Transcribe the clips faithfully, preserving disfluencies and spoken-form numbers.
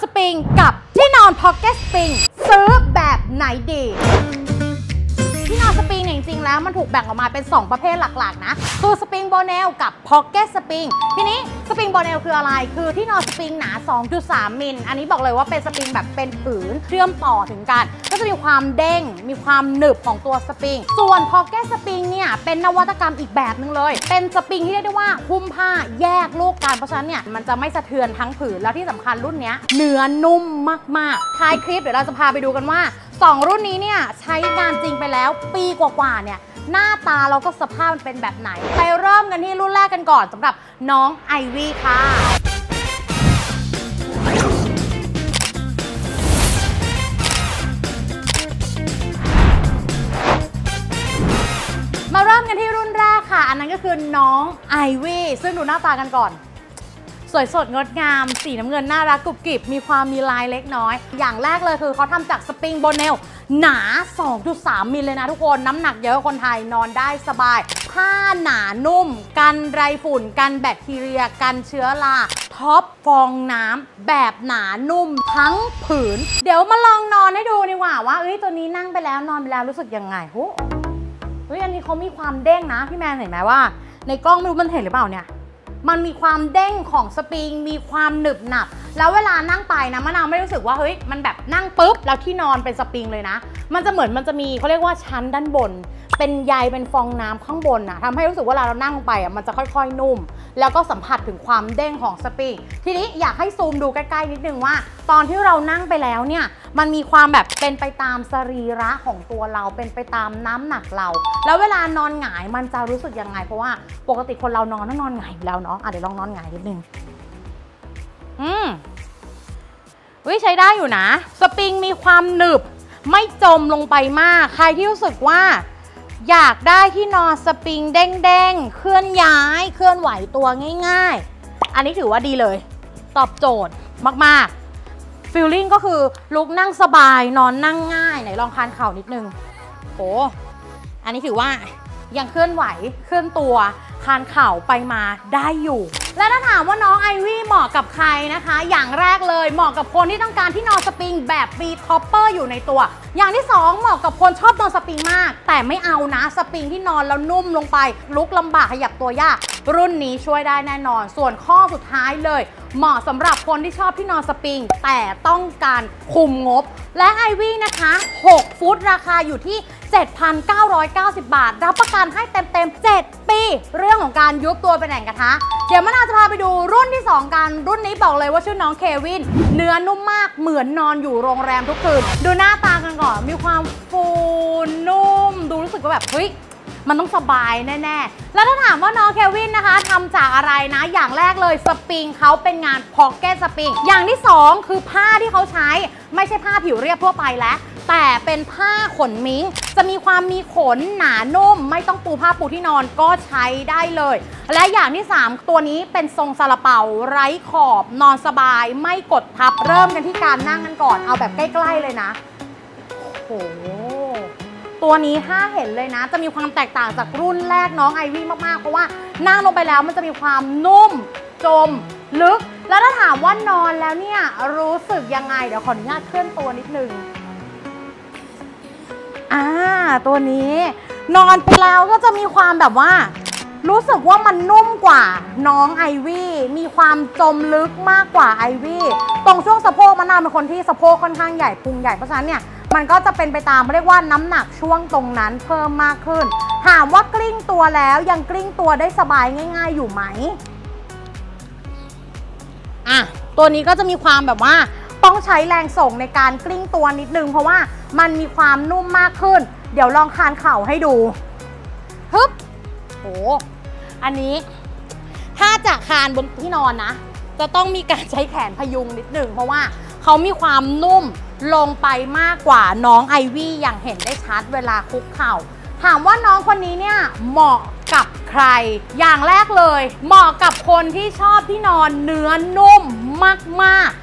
สปริงกับที่นอนพ็อกเก็ตสปริงซื้อแบบไหนดีที่นอนสปริงเนี่ยจริงๆแล้วมันถูกแบ่งออกมาเป็นสองประเภทหลักๆนะคือสปริงโบเนลกับพ็อกเก็ตสปริงทีนี้สปริงโบเนลคืออะไรคือที่นอนสปริงหนา สองจุดสาม มิลอันนี้บอกเลยว่าเป็นสปริงแบบเป็นผืนเชื่อมต่อถึงกันก็จะมีความเด้งมีความหนึบของตัวสปริงส่วนพ็อกเก็ตสปริงเนี่ยเป็นนวัตกรรมอีกแบบนึงเลยเป็นสปริงที่เรียกได้ว่าหุ้มผ้าแยกลูกกันเพราะฉะนั้นเนี่ยมันจะไม่สะเทือนทั้งผืนแล้วที่สำคัญรุ่นนี้เนื้อนุ่มมากๆท้ายคลิปเดี๋ยวเราจะพาไปดูกันว่าสองรุ่นนี้เนี่ยใช้งานจริงไปแล้วปีกว่าๆเนี่ยหน้าตาเราก็สภาพมันเป็นแบบไหนไปเริ่มกันที่รุ่นแรกกันก่อนสำหรับน้องไอวี่ค่ะมาเริ่มกันที่รุ่นแรกค่ะอันนั้นก็คือน้องไอวี่ซึ่งดูหน้าตากันก่อนสวยสดงดงามสีน้ำเงินน่ารักกรุบกริบมีความมีลายเล็กน้อยอย่างแรกเลยคือเขาทำจากสปริงโบเนลหนา สองจุดสาม มิลเลยนะทุกคนน้ำหนักเยอะคนไทยนอนได้สบายผ้าหนานุ่มกันไรฝุ่นกันแบคทีเรียกันเชื้อราท็อปฟองน้ำแบบหนานุ่มทั้งผืนเดี๋ยวมาลองนอนให้ดูดีกว่าว่าเอ้ยตัวนี้นั่งไปแล้วนอนไปแล้วรู้สึกยังไงโหเฮ้ยอันนี้เขามีความเด้งนะพี่แมนเห็นไหมว่าในกล้องไม่รู้มันเห็นหรือเปล่าเนี่ยมันมีความเด้งของสปริงมีความหนึบหนับแล้วเวลานั่งไปนะมะนาวไม่รู้สึกว่าเฮ้ยมันแบบนั่งปุ๊บแล้วที่นอนเป็นสปริงเลยนะมันจะเหมือนมันจะมีเขาเรียกว่าชั้นด้านบนเป็นใยเป็นฟองน้ำข้างบนนะทำให้รู้สึกว่าเวลาเรานั่งลงไปอ่ะมันจะค่อยๆนุ่มแล้วก็สัมผัสถึงความเด้งของสปริงทีนี้อยากให้ซูมดูใกล้ๆนิดนึงว่าตอนที่เรานั่งไปแล้วเนี่ยมันมีความแบบเป็นไปตามสรีระของตัวเราเป็นไปตามน้ำหนักเราแล้วเวลานอนหงายมันจะรู้สึกยังไงเพราะว่าปกติคนเรานอนต้องนอนหงายอยู่แล้วเนาะอ่ะเดี๋ยวลองนอนหงายนิดนึงอืมวิใช้ได้อยู่นะสปริงมีความหนึบไม่จมลงไปมากใครที่รู้สึกว่าอยากได้ที่นอนสปริงเด้งๆเคลื่อนย้ายเคลื่อนไหวตัวง่ายๆอันนี้ถือว่าดีเลยตอบโจทย์มากๆฟีลลิ่งก็คือลุกนั่งสบายนอนนั่งง่ายไหนลองคานเข่านิดนึงโอ้อันนี้ถือว่ายังเคลื่อนไหวเคลื่อนตัวคานเข่าไปมาได้อยู่และถ้าถามว่าน้องไอวี่เหมาะกับใครนะคะอย่างแรกเลยเหมาะกับคนที่ต้องการที่นอนสปริงแบบมีท็อปเปอร์อยู่ในตัวอย่างที่สองเหมาะกับคนชอบนอนสปริงมากแต่ไม่เอานะสปริงที่นอนแล้วนุ่มลงไปลุกลำบากขยับตัวยากรุ่นนี้ช่วยได้แน่นอนส่วนข้อสุดท้ายเลยเหมาะสำหรับคนที่ชอบที่นอนสปริงแต่ต้องการคุมงบและไอวี่นะคะหกฟุตราคาอยู่ที่ เจ็ดพันเก้าร้อยเก้าสิบ บาทรับประกันให้เต็มๆเจ็ดปีเรื่องของการยุบตัวเป็นแอ่งกระทะเดี๋ยวมะนาวจะพาไปดูรุ่นที่สองกันรุ่นนี้บอกเลยว่าชื่อน้องเควินเนื้อนุ่มมากเหมือนนอนอยู่โรงแรมทุกคืนดูหน้าตากันก่อนมีความฟูนุ่มดูรู้สึกว่าแบบเฮ้ยมันต้องสบายแน่ๆแล้วถ้าถามว่าน้องเควินนะคะทำจากอะไรนะอย่างแรกเลยสปริงเขาเป็นงานพ็อกเก็ตสปริงอย่างที่สองคือผ้าที่เขาใช้ไม่ใช่ผ้าผิวเรียบทั่วไปแล้วแต่เป็นผ้าขนมิงจะมีความมีขนหนานุ่มไม่ต้องปูผ้าปูที่นอนก็ใช้ได้เลยและอย่างที่สามตัวนี้เป็นทรงซาลาเปาไร้ขอบนอนสบายไม่กดทับเริ่มกันที่การนั่งกันก่อนเอาแบบใกล้ๆเลยนะโอ้โหตัวนี้ถ้าเห็นเลยนะจะมีความแตกต่างจากรุ่นแรกน้องไอวี่มากๆเพราะว่านั่งลงไปแล้วมันจะมีความนุ่มจมลึกแล้วถ้าถามว่านอนแล้วเนี่ยรู้สึกยังไงเดี๋ยวขออนุญาตเคลื่อนตัวนิดนึงอ่าตัวนี้นอนไปแล้วก็จะมีความแบบว่ารู้สึกว่ามันนุ่มกว่าน้องไอวี่มีความจมลึกมากกว่าไอวี่ตรงช่วงสะโพกมะนาวเป็นคนที่สะโพกค่อนข้างใหญ่พุงใหญ่เพราะฉะนั้นเนี่ยมันก็จะเป็นไปตามเรียกว่าน้ำหนักช่วงตรงนั้นเพิ่มมากขึ้นถามว่ากลิ้งตัวแล้วยังกลิ้งตัวได้สบายง่ายๆอยู่ไหมอ่ะตัวนี้ก็จะมีความแบบว่าต้องใช้แรงส่งในการกลิ้งตัวนิดนึงเพราะว่ามันมีความนุ่มมากขึ้นเดี๋ยวลองคานเข่าให้ดูฮึบโหอันนี้ถ้าจะคานบนที่นอนนะจะต้องมีการใช้แขนพยุงนิดนึงเพราะว่าเขามีความนุ่มลงไปมากกว่าน้องไอวี่อย่างเห็นได้ชัดเวลาคุกเข่าถามว่าน้องคนนี้เนี่ยเหมาะกับใครอย่างแรกเลยเหมาะกับคนที่ชอบที่นอนเนื้อนุ่มมากๆ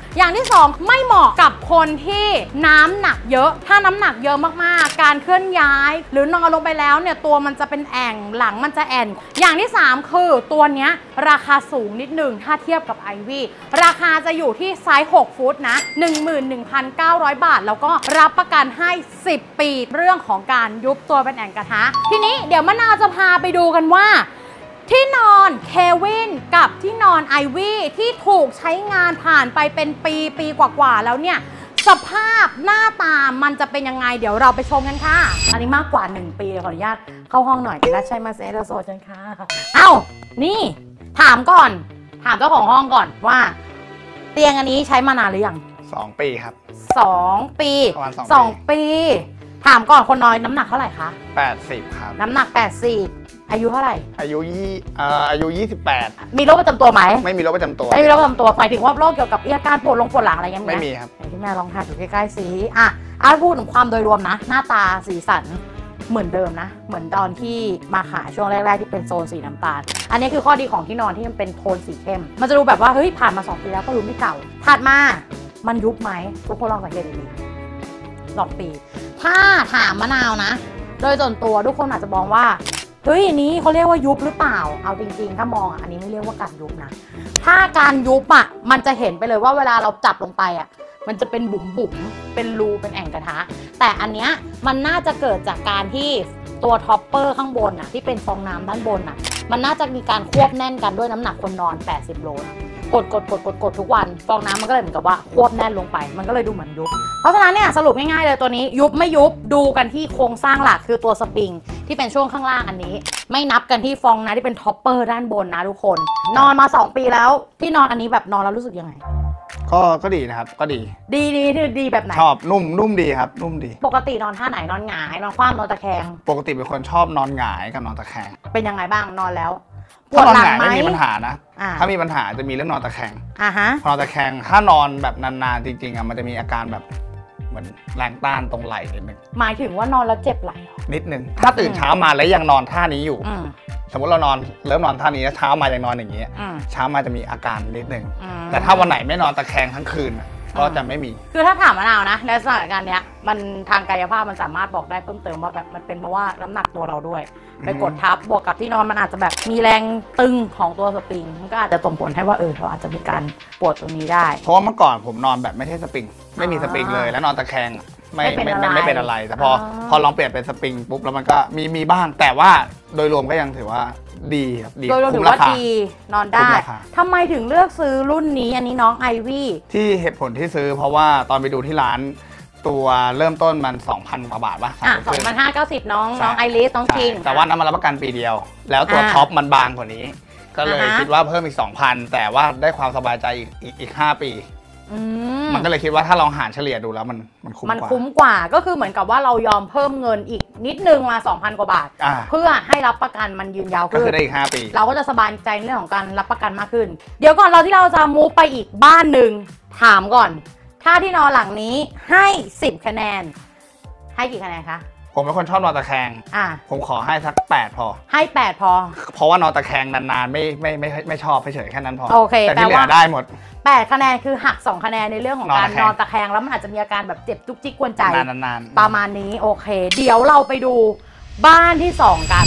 อย่างที่สองไม่เหมาะกับคนที่น้ำหนักเยอะถ้าน้ำหนักเยอะมากๆการเคลื่อนย้ายหรือนอนลงไปแล้วเนี่ยตัวมันจะเป็นแอ่งหลังมันจะแอนอย่างที่สามคือตัวเนี้ยราคาสูงนิดหนึ่งถ้าเทียบกับไอวี่ราคาจะอยู่ที่ไซส์หกฟุตนะ หนึ่งหมื่นหนึ่งพันเก้าร้อย บาทแล้วก็รับประกันให้สิบปีเรื่องของการยุบตัวเป็นแอ่งกระทะทีนี้เดี๋ยวมะนาวจะพาไปดูกันว่าที่นอนเควินกับที่นอนไอวี่ที่ถูกใช้งานผ่านไปเป็นปีปีกว่าๆแล้วเนี่ยสภาพหน้าตามันจะเป็นยังไงเดี๋ยวเราไปชมกันค่ะอันนี้มากกว่าหนึ่งปีขออนุญาตเข้าห้องหน่อยแล้วใช่มาเซตโซจันค่ะเอ้านี่ถามก่อนถามเจ้าของห้องก่อนว่าเตียงอันนี้ใช้มานานหรือยังสองปีครับสองปีประมาณสองปีถามก่อนคนน้อยน้ำหนักเท่าไหร่คะแปดสิบครับน้ำหนักแปดสิบอายุเท่าไหร่อายุยี่เอ่ออายุยี่สิบแปดมีโรคประจำตัวไหมไม่มีโรคประจำตัวไม่มีโรคประจำตัวหมายถึงว่าโรคเกี่ยวกับอาการปวดลงปวดหลังอะไรเงี้ยไม่มีครับที่แม่ลองทานอยู่ใกล้ๆสีอ่ะอาพูดถึงความโดยรวมนะหน้าตาสีสันเหมือนเดิมนะเหมือนตอนที่มาขายช่วงแรกๆที่เป็นโซนสีน้ำตาลอันนี้คือข้อดีของที่นอนที่มันเป็นโทนสีเข้มมันจะดูแบบว่าเฮ้ยผ่านมาสองปีแล้วก็รู้ไม่เก่าถัดมามันยุบไหมทุกคนลองสังเกตดีๆสองปีถ้าถามมะนาวนะโดยส่วนตัวทุกคนอาจจะมองว่าเฮ้ยอันนี้เขาเรียกว่ายุบหรือเปล่าเอาจริงๆถ้ามองอันนี้ไม่เรียกว่าการยุบนะถ้าการยุบอ่ะมันจะเห็นไปเลยว่าเวลาเราจับลงไปอ่ะมันจะเป็นบุ๋มบุ๋มเป็นรูเป็นแอ่งกระทะแต่อันเนี้ยมันน่าจะเกิดจากการที่ตัวท็อปเปอร์ข้างบนอ่ะที่เป็นฟองน้ำด้านบนอ่ะมันน่าจะมีการควบแน่นกันด้วยน้ำหนักคนนอนแปดสิบโลกดกดกดกดกดทุกวันฟองน้ำมันก็เลยเหมือนกับว่าควบแน่นลงไปมันก็เลยดูเหมือนยุบเพราะฉะนั้นเนี่ยสรุปง่ายๆเลยตัวนี้ยุบไม่ยุบดูกันที่โครงสร้างหลักคือตัวสปริงที่เป็นช่วงข้างล่างอันนี้ไม่นับกันที่ฟองน้ำที่เป็นท็อปเปอร์ด้านบนนะทุกคนนอนมาสองปีแล้วที่นอนอันนี้แบบนอนแล้วรู้สึกยังไงก็ก็ดีนะครับก็ดีดีดีดีแบบไหนชอบนุ่มนุ่มดีครับนุ่มดีปกตินอนท่าไหนนอนหงายนอนคว่ำนอนตะแคงปกติเป็นคนชอบนอนหงายกับนอนตะแคงเป็นยังไงบ้างนอนแล้วปวดหลังไหมไม่มีปัญหานะถ้ามีปัญหาจะมีเรื่องนอนตะแคงอ่าฮะนอนตะแคงถ้านอนแบบนานๆจริงๆอ่ะมันจะมีอาการแบบเหมือนแรงต้านตรงไหล่นิดนึงหมายถึงว่านอนแล้วเจ็บไหล่นิดนึงถ้าตื่นเช้ามาแล้วยังนอนท่านี้อยู่สมมติเรานอนเริ่มนอนท่านี้แล้วเช้ามายังนอนอย่างนี้เช้ามาจะมีอาการนิดนึงแต่ถ้าวันไหนไม่นอนตะแคงทั้งคืนก็จะไม่มีคือถ้าถามมะนาวนะในสถานการณ์เนี้ยมันทางกายภาพมันสามารถบอกได้เพิ่มเติมว่าแบบมันเป็นเพราะว่าน้ำหนักตัวเราด้วยไปกดทับบวกกับที่นอนมันอาจจะแบบมีแรงตึงของตัวสปริงมันก็อาจจะส่งผลให้ว่าเออเราอาจจะมีการปวดตรงนี้ได้เพราะว่าเมื่อก่อนผมนอนแบบไม่ใช่สปริงไม่มีสปริงเลยแล้วนอนตะแคงไม่ไม่ไม่เป็นอะไรแต่พอพอลองเปลี่ยนเป็นสปริงปุ๊บแล้วมันก็มีมีบ้างแต่ว่าโดยรวมก็ยังถือว่าดีครับดีโดยรวมถือว่าดีนอนได้ทำไมถึงเลือกซื้อรุ่นนี้อันนี้น้องไอวี่ที่เหตุผลที่ซื้อเพราะว่าตอนไปดูที่ร้านตัวเริ่มต้นมัน สองพัน กว่าบาทป่ะอ่ะ สองพันห้าร้อยเก้าสิบ น้องน้องไอริสน้องชินแต่ว่านั้นมารับประกันปีเดียวแล้วตัวท็อปมันบางกว่านี้ก็เลยคิดว่าเพิ่มอีก สองพัน แต่ว่าได้ความสบายใจอีกอีกห้าปีมันก็เลยคิดว่าถ้าลองหารเฉลี่ยดูแล้วมันมันคุ้มกว่ามันคุ้มกว่าก็คือเหมือนกับว่าเรายอมเพิ่มเงินอีกนิดนึงมา สองพัน กว่าบาทเพื่อให้รับประกันมันยืนยาวขึ้นก็คือได้อีกห้าปีเราก็จะสบายใจในเรื่องของการรับประกันมากขึ้นเดี๋ยวก่อนเราที่เราจะมูฟไปอีกบ้านหนึ่งถามก่อนถ้าที่นอนหลังนี้ให้สิบคะแนนให้กี่คะแนนคะผมเป็นคนชอบนอนตะแคงอ่ะผมขอให้สักแปดพอให้แปดพอเพราะว่านอนตะแคงนานๆไม่ไม่ไม่ไม่ชอบเฉยๆแค่นั้นพอโอเคแต่ที่เหลือได้หมดแปดคะแนนคือหักสองคะแนนในเรื่องของการนอนตะแคงแล้วมันอาจจะมีอาการแบบเจ็บจุกจิกกวนใจนานๆประมาณนี้โอเคเดี๋ยวเราไปดูบ้านที่สองกัน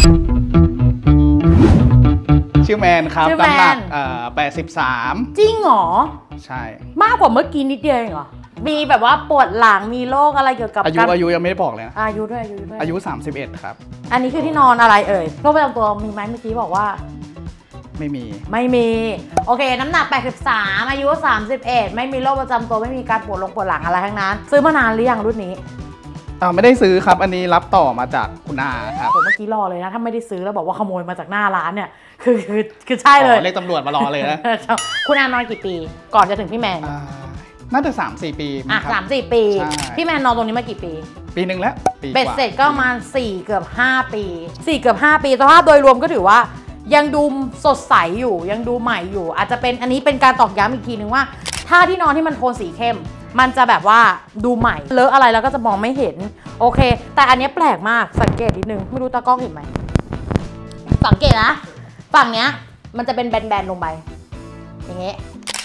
ชื่อแมนครับน้ำหนักแปดสิบสามจริงเหรอใช่มากกว่าเมื่อกี้นิดเดียวเองเหรอมีแบบว่าปวดหลังมีโรคอะไรเกี่ยวกับอายุอายุยังไม่ได้บอกเลยนะอายุด้วยอายุด้วยอายุสามสิบเอ็ดครับอันนี้คือที่นอนอะไรเอ่ยโรคประจำตัวมีไหมเมื่อกี้บอกว่าไม่มีไม่มีโอเคน้ำหนักแปดสิบสามอายุสามสิบเอ็ดไม่มีโรคประจำตัวไม่มีการปวดลงปวดหลังอะไรทั้งนั้นซื้อมานานหรือยังรุ่นนี้อ่าไม่ได้ซื้อครับอันนี้รับต่อมาจากคุณอาครับผมเมื่อกี้รอเลยนะถ้าไม่ได้ซื้อแล้วบอกว่าขโมยมาจากหน้าร้านเนี่ยคือคือคือใช่เลยเรียกตำรวจมารอเลยนะคุณอานอนกี่ปีก่อนจะถึงพี่แมนน่าจะสามสี่ปีอ่ะสามสี่ปีพี่แมนนอนตรงนี้มากี่ปีปีหนึ่งแล้วเบ็ดเสร็จก็ประมาณสี่เกือบห้าปีสี่เกือบห้าปีสภาพโดยรวมก็ถือว่ายังดูสดใสอยู่ยังดูใหม่อยู่อาจจะเป็นอันนี้เป็นการตอกย้ำอีกทีนึงว่าถ้าที่นอนที่มันโทนสีเข้มมันจะแบบว่าดูใหม่เลอะอะไรแล้วก็จะมองไม่เห็นโอเคแต่อันนี้แปลกมากสังเกตนิดนึงไม่รู้ตากล้องเห็นไหมสังเกตนะฝั่งเนี้ยมันจะเป็นแบนๆลงไปอย่างเงี้ยแ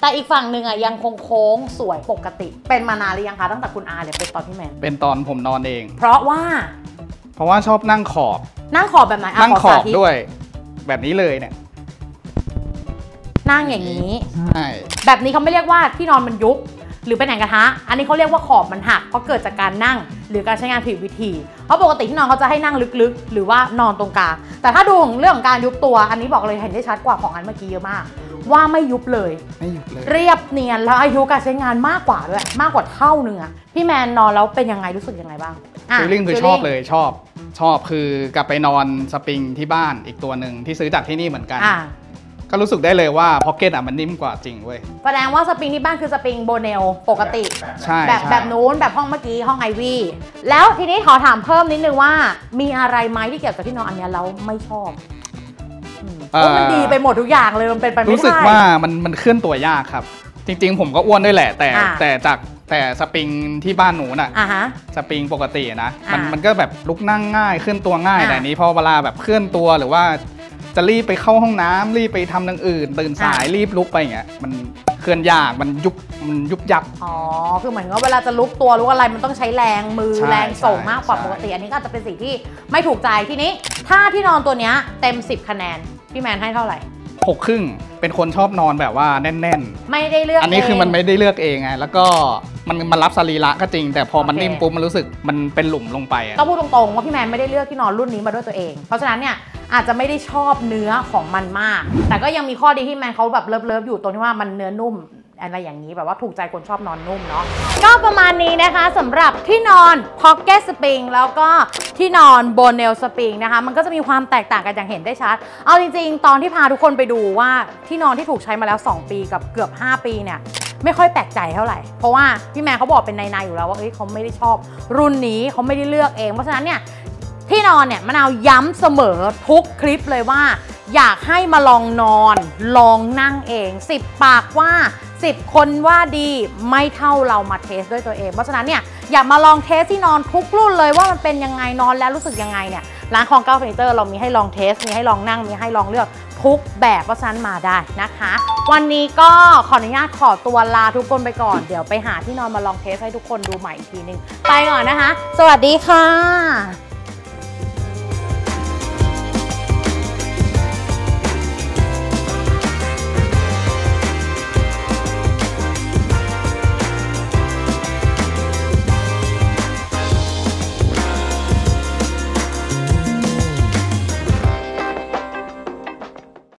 แต่อีกฝั่งหนึ่งอ่ะยังคงโค้งสวยปกติเป็นมานานหรือยังคะตั้งแต่คุณอาเนี่ยเป็นตอนพี่แมนเป็นตอนผมนอนเองเพราะว่าเพราะว่าชอบนั่งขอบนั่งขอบแบบไหนนั่งขอบด้วยแบบนี้เลยเนี่ยนั่งอย่างนี้ใช่แบบนี้เขาไม่เรียกว่าที่นอนมันยุบหรือเป็นแหน่งกระทะอันนี้เขาเรียกว่าขอบมันหักเพราะเกิดจากการนั่งหรือการใช้งานผิดวิธีเพราะปกติที่นอนเขาจะให้นั่งลึกๆหรือว่านอนตรงกลางแต่ถ้าดูเรื่องของการยุบตัวอันนี้บอกเลยเห็นได้ชัดกว่าของอันเมื่อกี้เยอะมากว่าไม่ยุบเลยไม่ยุบเลยเรียบเนียนแล้วอายุการใช้งานมากกว่าด้วยมากกว่าเท่านึงอะพี่แมนนอนแล้วเป็นยังไงรู้สึกยังไงบ้างฟีลลิ่งคือชอบเลยชอบชอบคือกลับไปนอนสปริงที่บ้านอีกตัวหนึ่งที่ซื้อจากที่นี่เหมือนกันก็รู้สึกได้เลยว่าพ็อกเก็ตอ่ะมันนิ่มกว่าจริงเว้ยแสดงว่าสปริงที่บ้านคือสปริงโบเนลปกติใช่แบบแบบนู้นแบบห้องเมื่อกี้ห้องไอวี่แล้วทีนี้ขอถามเพิ่มนิดนึงว่ามีอะไรไหมที่เกี่ยวกับที่นอนอันนี้เราไม่ชอบมันดีไปหมดทุกอย่างเลยมันเป็นไปไม่ได้รู้สึกว่ามันมันเคลื่อนตัวยากครับจริงๆผมก็อ้วนด้วยแหละแต่แต่จากแต่สปริงที่บ้านหนูน่ะสปริงปกตินะมันมันก็แบบลุกนั่งง่ายเคลื่อนตัวง่ายแต่นี้พอเวลาแบบเคลื่อนตัวหรือว่าจะรีบไปเข้าห้องน้ำรีบไปทำอย่างอื่นตื่นสายรีบลุกไปอย่างเงี้ยมันเคลื่อนยากมันยุบมันยุบยับอ๋อคือเหมือนว่าเวลาจะลุกตัวลุกอะไรมันต้องใช้แรงมือแรงส่งมากกว่าปกติอันนี้ก็จะเป็นสิ่งที่ไม่ถูกใจทีนี้ถ้าที่นอนตัวเนี้ยเต็มสิบคะแนนพี่แมนให้เท่าไหร่หกครึ่งเป็นคนชอบนอนแบบว่าแน่นๆไม่ได้เลือกอันนี้คือมันไม่ได้เลือกเองไงแล้วก็มันมันรับสรีระก็จริงแต่พอมันนิ่มปุ๊บมันรู้สึกมันเป็นหลุมลงไปต้องพูดตรงๆว่าพี่แมนไม่ได้เลือกที่นอนรุ่นนี้มาด้วยตัวเองเพราะฉะนั้นเนี่ยอาจจะไม่ได้ชอบเนื้อของมันมากแต่ก็ยังมีข้อดีที่แมนเขาแบบเลิฟๆอยู่ตรงที่ว่ามันเนื้อนุ่มอะไรอย่างนี้แบบว่าถูกใจคนชอบนอนนุ่มเนาะก็ประมาณนี้นะคะสำหรับที่นอน Pocket Spring แล้วก็ที่นอน Bonel Spring นะคะมันก็จะมีความแตกต่างกันอย่างเห็นได้ชัดเอาจริงๆตอนที่พาทุกคนไปดูว่าที่นอนที่ถูกใช้มาแล้วสองปีกับเกือบห้าปีเนี่ยไม่ค่อยแปลกใจเท่าไหร่เพราะว่าพี่แมนเขาบอกเป็นในๆอยู่แล้วว่าเอ้ยเขาไม่ได้ชอบรุ่นนี้เขาไม่ได้เลือกเองเพราะฉะนั้นเนี่ยที่นอนเนี่ยมะนาวย้ำเสมอทุกคลิปเลยว่าอยากให้มาลองนอนลองนั่งเองสิบปากว่าสิบคนว่าดีไม่เท่าเรามาเทสด้วยตัวเองเพราะฉะนั้นเนี่ยอยากมาลองเทสที่นอนทุกรุ่นเลยว่ามันเป็นยังไงนอนแล้วรู้สึกยังไงเนี่ยร้านของเก้าเฟอร์นิเจอร์เรามีให้ลองเทสมีให้ลองนั่งมีให้ลองเลือกทุกแบบเพราะฉะนั้นมาได้นะคะวันนี้ก็ขออนุญาตขอตัวลาทุกคนไปก่อนเดี๋ยวไปหาที่นอนมาลองเทสให้ทุกคนดูใหม่อีกทีนึงไปก่อนนะคะสวัสดีค่ะ